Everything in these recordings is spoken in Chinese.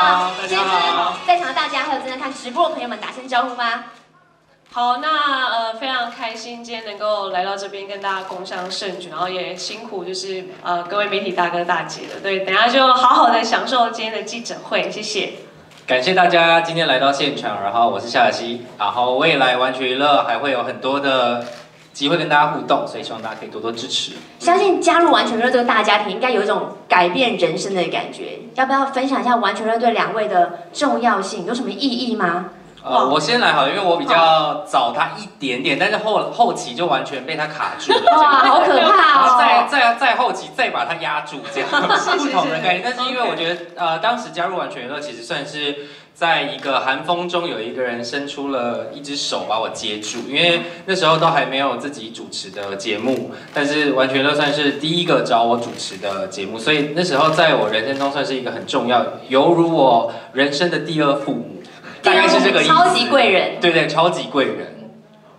好，大家好。 在场的大家还有正在看直播的朋友们，打声招呼吧。 好，那非常开心今天能够来到这边跟大家共襄盛举，然后也辛苦就是各位媒体大哥大姐的，对，等一下就好好的享受今天的记者会，谢谢。 感谢大家今天来到现场，然后我是夏尔西，然后未来完全娱乐还会有很多的机会跟大家互动，所以希望大家可以多多支持。 相信加入完全娱乐这个大家庭，应该有一种改变人生的感觉。要不要分享一下完全娱乐对两位的重要性，有什么意义吗？ 我先来好了，因为我比较早他一点点，但是后期就完全被他卡住了。 哇，好可怕哦！ 然后再后期再把他压住，这样不同的概念。但是因为我觉得当时加入完全娱乐其实算是在一个寒风中有一个人伸出了一只手把我接住，因为那时候都还没有自己主持的节目，但是完全娱乐算是第一个找我主持的节目，所以那时候在我人生中算是一个很重要，犹如我人生的第二父母。大概是这个意思， 超级贵人， 对，超级贵人。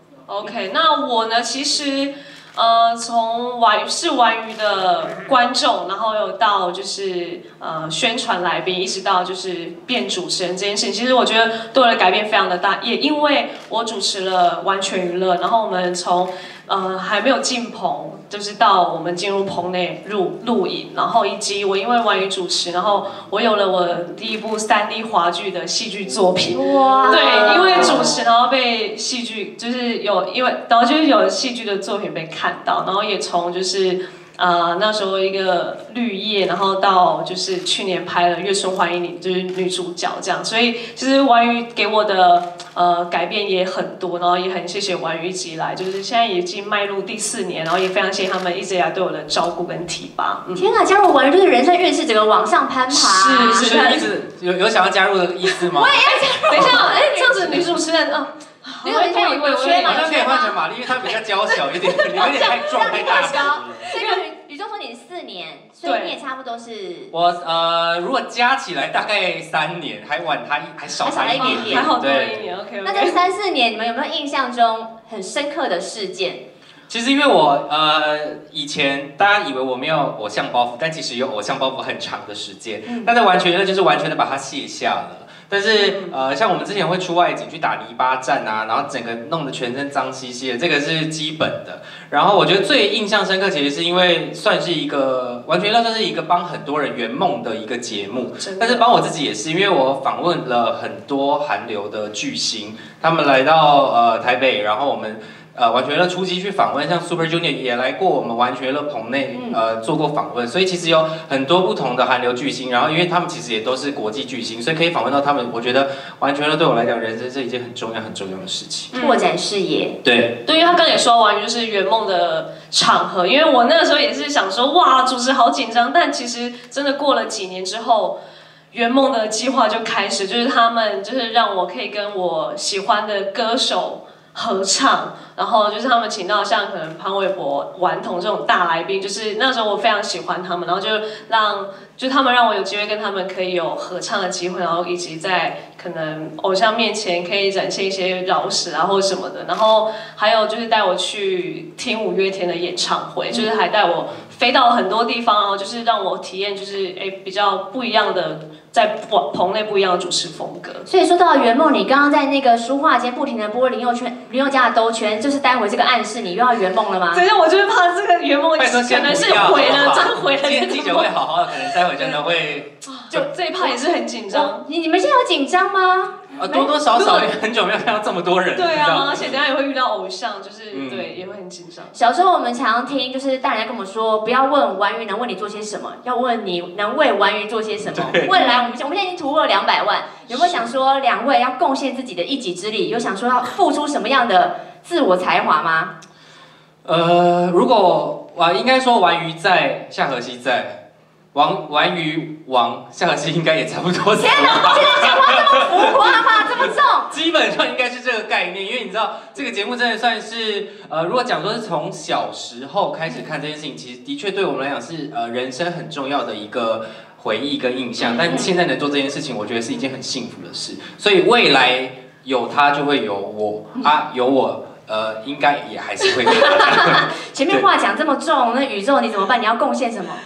OK， 那我呢，其实从玩鱼的观众，然后又到就是宣传来宾，一直到就是变主持人这件事情，其实我觉得对我的改变非常的大，也因为我主持了完全娱乐，然后我们从还没有进棚，就是到我们进入棚内录影，然后以及我因为玩鱼主持，然后我有了我第一部3D 华剧的戏剧作品。哇！对，因为主持，然后被戏剧就是然后就是有戏剧的作品被看到，然后也从就是那时候一个绿叶，然后到就是去年拍了《月春欢迎你》，就是女主角这样，所以其实玩鱼给我的改变也很多，然后也很谢谢玩鱼一直以来，就是现在已经迈入第4年，然后也非常谢谢他们一直以来对我的照顾跟提拔。 天哪，加入玩鱼就是人生运势整个往上攀爬。 是一直有想要加入的意思吗？ 我也要加入。 等一下，这样子女主持人女主持人有缺吗？ 好像可以换成玛丽，因为她比较娇小一点，你有点太壮太大了。 所以宇宙说你是4年，所以你也差不多是。 我如果加起来大概3年，还晚他还少他一点点， 还好多1年。OK。 那这3、4年，你们有没有印象中很深刻的事件？ 其实因为我以前大家以为我没有偶像包袱，但其实有偶像包袱很长的时间，但在完全娱乐就是完全的把它卸下了。但是像我们之前会出外景去打泥巴战啊，然后整个弄得全身脏兮兮的，这个是基本的。然后我觉得最印象深刻，其实是因为算是一个完全娱乐算是一个帮很多人圆梦的一个节目，但是帮我自己也是，因为我访问了很多韩流的巨星，他们来到台北，然后我们。完全娱乐出击去访问，像 Super Junior 也来过我们完全娱乐棚内做过访问，所以其实有很多不同的韩流巨星，然后因为他们其实也都是国际巨星，所以可以访问到他们。我觉得完全娱乐对我来讲，人生是一件很重要的事情， 拓展视野。 对， 因为他刚也说完就是圆梦的场合，因为我那个时候也是想说，哇，主持好紧张，但其实真的过了几年之后。圆梦的计划就开始，就是他们就是让我可以跟我喜欢的歌手合唱，然后就是他们请到像可能潘玮柏、顽童这种大来宾，就是那时候我非常喜欢他们，然后就他们让我有机会跟他们可以有合唱的机会，然后以及在可能偶像面前可以展现一些饶舌啊或者什么的，然后还有就是带我去听五月天的演唱会，就是还带我飞到很多地方，然后就是让我体验就是比较不一样的。在棚内不一样的主持风格， 所以说到圆梦，你刚刚在那个书画间不停的播林宥嘉的兜圈，就是待会这个暗示你又要圆梦了吗？ 对，我就是怕这个圆梦可能是毁了，真毁了。 今天记者会好好的，可能待会真的会， 就这一趴也是很紧张。 你们现在有紧张吗？ 多多少少也很久没有看到这么多人。 对啊，而且等下也会遇到偶像，就是对，也会很紧张。 小时候我们常听，就是大人在跟我们说，不要问玩鱼能为你做些什么，要问你能为玩鱼做些什么。未来我们现在已经突破了200万，有没有想说2位要贡献自己的一己之力？有想说要付出什么样的自我才华吗？ 如果应该说玩鱼在，夏荷西在。玩鱼王夏荷西应该也差不多。 天哪，现在讲话这么浮夸吗？这么重？ 基本上应该是这个概念，因为你知道这个节目真的算是如果讲说是从小时候开始看这件事情，其实的确对我们来讲是人生很重要的一个回忆跟印象。但现在能做这件事情，我觉得是一件很幸福的事。所以未来有他就会有我啊，有我。应该也还是会。 前面话讲这么重，那宇宙你怎么办？你要贡献什么？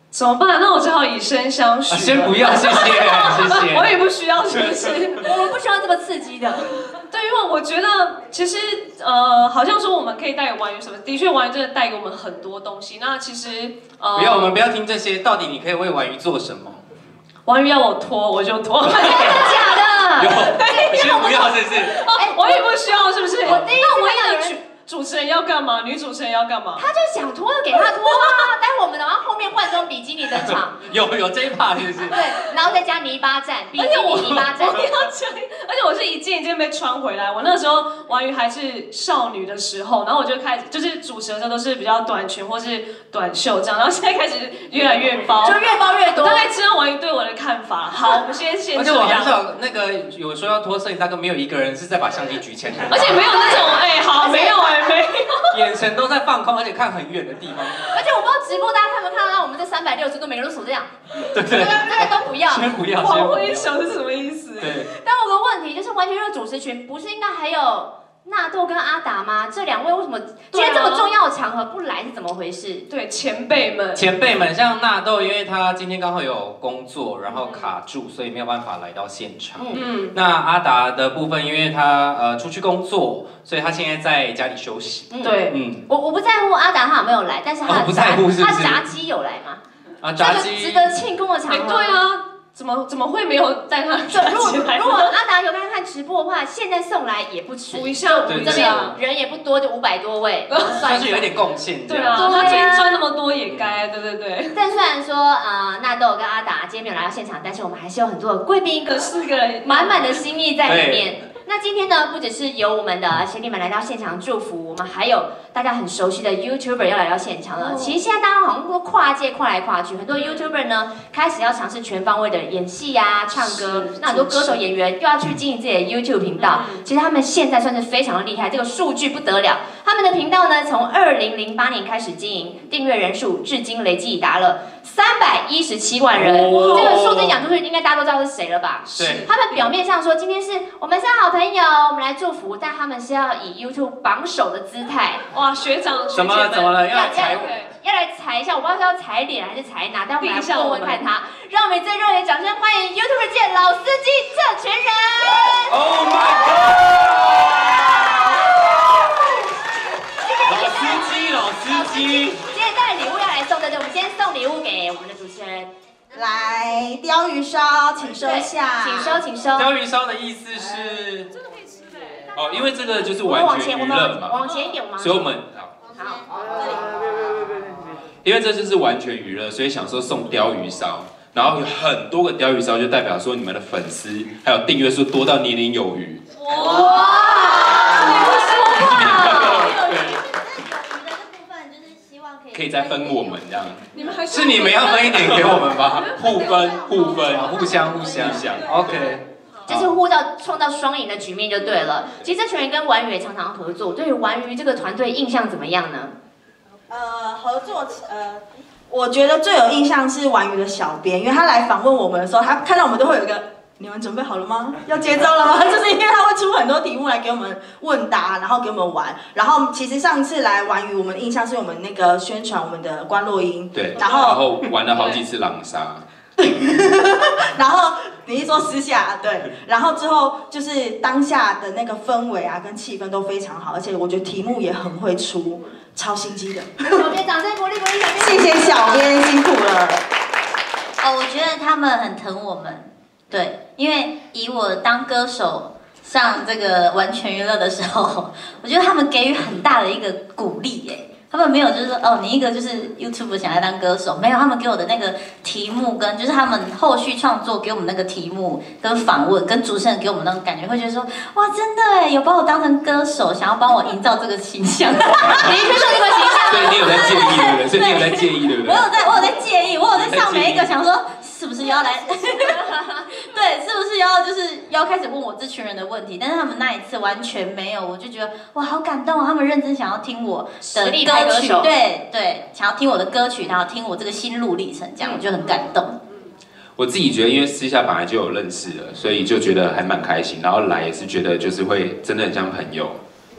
怎么办？那我只好以身相许。 先不要，谢谢，谢谢。 我也不需要，是不是？ 我们不需要这么刺激的。 对，因为我觉得其实好像说我们可以带给玩鱼什么，的确玩鱼真的带给我们很多东西。那其实不要，我们不要听这些，到底你可以为玩鱼做什么？ 玩鱼要我拖，我就拖。 真的假的？ 有，先不要，是不是？ 我也不需要，是不是？ 我第一次看到有人。 主持人要干嘛？女主持人要干嘛？ 他就想拖就给他拖啊，待会我们然后后面换装比基尼登场。 有这一 part 是不是？ 对，然后再加泥巴战，比基尼泥巴战。 我要讲，而且我是一件一件被穿回来。我那时候玩鱼还是少女的时候，然后我就开始就是主持的时候都是比较短裙或是短袖这样，然后现在开始越来越包， 就越包越多。 大概知道玩鱼对我的看法。好，我们先而且我很少那个有说要拖摄影大哥，没有一个人是在把相机举起来， 而且没有那种好没有没有。 眼神都在放空，而且看很远的地方。 而且我不知道直播大家看没看到，我们这360度每个人都手这样。 对， 那个都不要。 先不要。 光挥手是什么意思？ 对。 但我有个问题就是，完全热主持群不是应该还有纳豆跟阿达吗？这两位为什么今天这么重要的场合不来是怎么回事？ 对，前辈们， 像纳豆，因为他今天刚好有工作，然后卡住，所以没有办法来到现场。那阿达的部分，因为他出去工作，所以他现在在家里休息。 对， 我不在乎阿达他有没有来，但是他不在乎是不是？ 他炸鸡有来吗？ 啊，炸鸡值得庆功的场合。 对啊。怎么会没有带他站起来？ 如果阿达有看直播的话，现在送来也不迟。 补一下， 这边人也不多，就500多位， 算是有一点贡献。 对啊，他今天赚那么多也该，对。 但虽然说纳豆跟阿达今天没有来到现场，但是我们还是有很多的贵宾 ，4个人， 满满的心意在里面。那今天呢，不只是有我们的贤弟们来到现场祝福，我们还有大家很熟悉的 YouTuber 要来到现场了。其实现在大家好像都跨界跨来跨去，很多 YouTuber 呢开始要尝试全方位的演戏呀、唱歌。那很多歌手演员又要去经营自己的 YouTube 频道。其实他们现在算是非常的厉害，这个数据不得了。他们的频道呢，从2008年开始经营，订阅人数至今累计达了317万人。这个数字讲出去，应该大家都知道是谁了吧？ 对。 他们表面上说今天是我们是好朋友，我们来祝福，但他们是要以 YouTube 榜首的姿态。 哇，学长， 怎么了？要来踩一下，我不知道是要踩脸还是踩哪，但我们来问问看他。让我们最热烈掌声欢迎 YouTube 界老司机这群人 ！Oh my god！ 老司机， 今天带礼物要来送的，我们先送礼物给我们的主持人。 来，鲷鱼烧，请收下。 请收。 鲷鱼烧的意思是， 这个可以吃的。 哦，因为这个就是完全娱乐嘛， 往前一点， 所以我们好， 因为这就是完全娱乐，所以想说送鲷鱼烧，然后有很多个鲷鱼烧，就代表说你们的粉丝还有订阅数多到年年有余。 哇！ 可以再分我们这样， 是你们要分一点给我们吧，互分，互相。OK。 就是创造双赢的局面就对了。其实这群人跟玩鱼也常常合作，对于玩鱼这个团队印象怎么样呢？ 合作我觉得最有印象是玩鱼的小编，因为他来访问我们的时候，他看到我们都会有一个你们准备好了吗？要接招了吗？就是因为他会出很多题目来给我们问答，然后给我们玩。然后其实上次来玩鱼，我们的印象是我们那个宣传我们的关洛音， 对，然后玩了好几次狼杀。 然后你一说私下对，然后之后就是当下的那个氛围啊跟气氛都非常好，而且我觉得题目也很会出，超心机的。 小编掌声鼓励小编， 谢谢小编辛苦了。 我觉得他们很疼我们，对，因为以我当歌手上这个完全娱乐的时候，我觉得他们给予很大的一个鼓励耶。他们没有就是说你一个就是 YouTube 想要当歌手，没有，他们给我的那个题目跟就是他们后续创作给我们那个题目跟访问跟主持人给我们那种感觉，会觉得说哇，真的哎，有把我当成歌手，想要帮我营造这个形象。你是说这个形象？ 对，你有在介意对不对？所以你有在介意对不对？ 我有在介意，我有在上每一个想说是不是要来，对，是不是要开始问我这群人的问题？但是他们那一次完全没有，我就觉得哇，好感动啊！他们认真想要听我的歌曲，对，想要听我的歌曲，然后听我这个心路历程，这样我就很感动。 我自己觉得，因为私下本来就有认识了，所以就觉得还蛮开心。然后来也是觉得就是会真的很像朋友。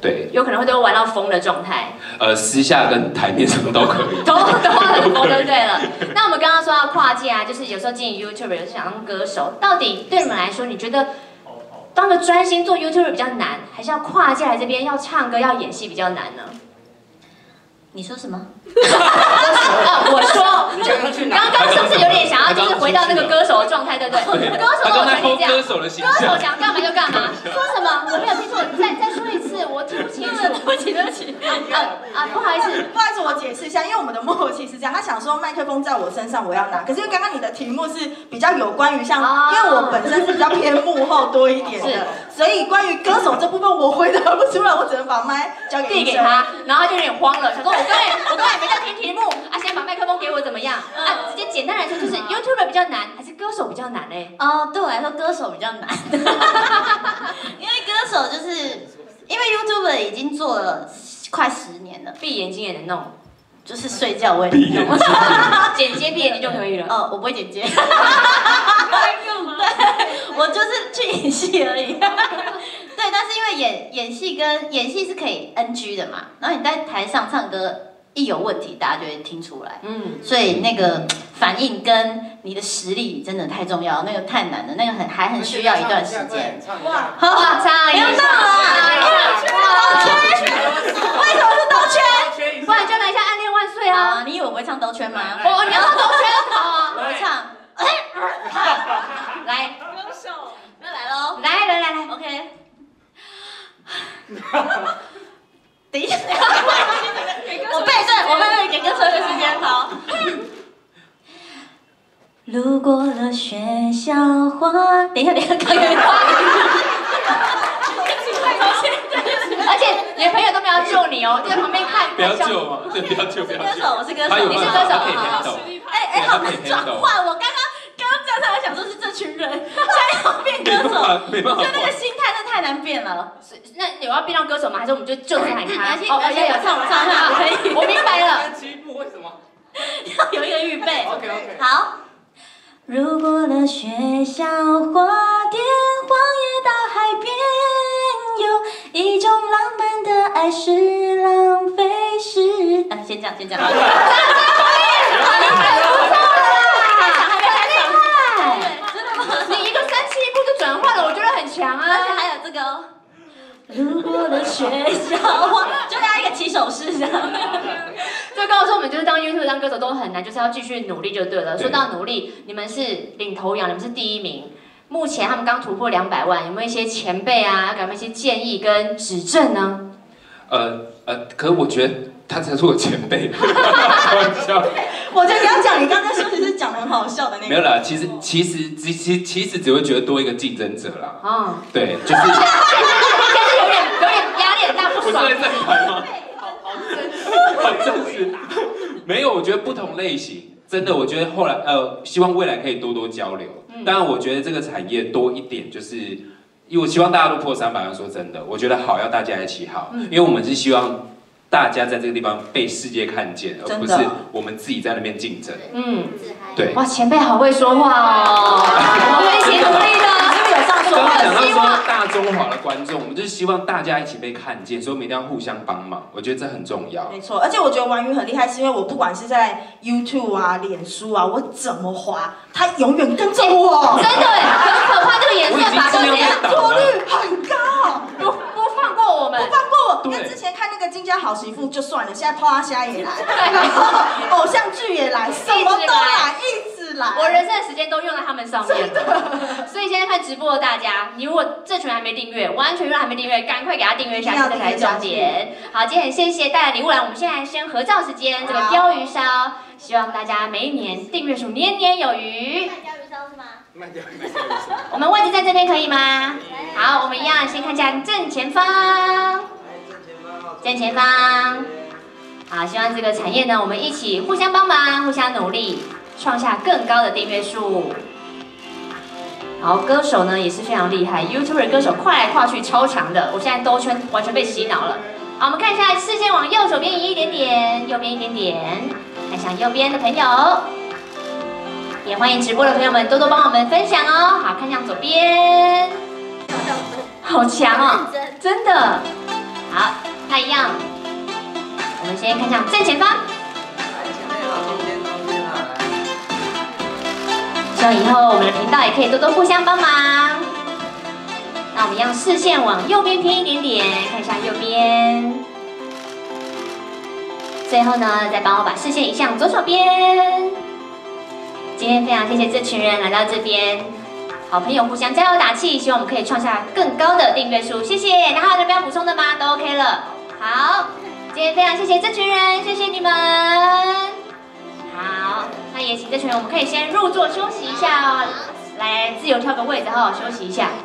对， 有可能会都玩到疯的状态。 私下跟台面上都可以。 都很疯就对了。那我们刚刚说到跨界啊，就是有时候经营 YouTube， 有时候想当歌手，到底对你们来说，你觉得当个专心做 YouTuber 比较难，还是要跨界来这边要唱歌要演戏比较难呢？ 你说什么？ 我说，刚刚是不是有点想要就是回到那个歌手的状态，对不对？歌手都可以这样，歌手想干嘛就干嘛。说什么？我没有听错，再说一次，我听不清楚。 对不起，对不起。 不好意思， 不好意思，我解释一下，因为我们的默契是这样，他想说麦克风在我身上，我要拿，可是因为刚刚你的题目是比较有关于像，因为我本身是比较偏幕后多一点的，所以关于歌手这部分我回答不出来，我只能把麦交给递给他，然后他就有点慌了，想说我刚才没在听题目啊，现在把麦克风给我怎么样？直接简单来说就是 YouTuber 比较难，还是歌手比较难嘞？ 对我来说歌手比较难，因为歌手就是因为 YouTuber 已经做了快10年了， 闭眼睛也能弄， 就是睡觉我也能弄， 剪接闭眼睛就可以了。 我不会剪接， 干嘛？ 对，我就是去演戏而已。对，但是因为演戏是可以 NG 的嘛，然后你在台上唱歌。一有问题，大家就会听出来。所以那个反应跟你的实力真的太重要，那个太难了，那个还很需要一段时间。 哇，唱一下， 为什么是兜圈？ 不然就来一下《暗恋万岁》啊！ 你以为我会唱兜圈吗？ 你要唱兜圈，好啊！ 我会唱。 来， 歌手， 那来喽！ 来 ，OK。等一下，我背对，给歌手一个时间，好。路过了学校花，等一下，刚有花。 而且你的朋友都没有救你哦，就在旁边看。 不要救嘛，对，不要救。 歌手，我是歌手， 你是歌手， 好。 好难转换，我刚刚这样才会想说是这群人，现在要变歌手， 没办法， 就那个心态太难变了。 那有要变到歌手吗？还是我们就喊他？ 而且有唱可以。 我明白了。 7步为什么？ 要有一个预备。 OK。 好。路过了学校花店，荒野到海边，有一种浪漫的爱是浪费时。先这样。 你一个3、7步就转换了，我觉得很强啊！ 而且还有这个哦，路过了学校，就要一个起手式这样。 就告诉我们，就是当 YouTube 当歌手都很难，就是要继续努力就对了。说到努力，你们是领头羊，你们是第1名。目前他们刚突破200万，有没有一些前辈啊，要给他们一些建议跟指正呢？ 可是我觉得他才是我前辈。开玩笑。 我觉得你要讲，你刚才说你是讲的很好笑的那个。 没有啦，其实只会觉得多一个竞争者啦。对，就是。 现在有点压力很大，不爽。 不是在正牌吗？好真实。没有，我觉得不同类型，真的，我觉得后来希望未来可以多多交流。当然，我觉得这个产业多一点，就是因为我希望大家都破300万。说真的，我觉得好要大家一起好，因为我们是希望大家在这个地方被世界看见，而不是我们自己在那边竞争。对。 哇，前辈好会说话哦，我们一起努力的。 刚刚讲到说大中华的观众，我们就是希望大家一起被看见，所以我们一定要互相帮忙，我觉得这很重要。 没错，而且我觉得玩鱼很厉害，是因为我不管是在 YouTube 啊、脸书啊，我怎么滑，他永远跟着我。 真的很可怕，这个颜色把都怎样？ 错率很高， 不放过我们， 不放过我。因为之前看那个金家好媳妇就算了，现在抛虾也来，然后偶像剧也来，什么都来，一直来。 我人生的时间都用在他们上面了。所以现在看直播的大家，你如果这群还没订阅，完全还没订阅，赶快给他订阅下去，这才是重点。好，今天很谢谢带来礼物来，我们现在先合照时间，这个鲷鱼烧，希望大家每一年订阅数年年有余。 卖鲷鱼烧是吗？ 卖掉。 我们位置在这边可以吗？好，我们一样先看一下正前方。正前方。好，希望这个产业呢，我们一起互相帮忙，互相努力，创下更高的订阅数。好，歌手呢也是非常厉害 ，YouTuber 歌手跨来跨去超强的，我现在兜圈完全被洗脑了。好，我们看一下视线往右手边移一点点，右边一点点，看向右边的朋友，也欢迎直播的朋友们多多帮我们分享哦。好，看向左边，好强哦，真的。 好，那一样，我们先看向正前方。希望以后我们的频道也可以多多互相帮忙。那我们一样视线往右边偏一点点，看一下右边。最后呢，再帮我把视线移向左手边。今天非常谢谢这群人来到这边，好朋友互相加油打气，希望我们可以创下更高的订阅数。谢谢。然后还有人要补充的吗？都 OK 了。好，今天非常谢谢这群人，谢谢你们。好，那也请这群人我们可以先入座休息一下哦，来自由挑个位置，好好休息一下。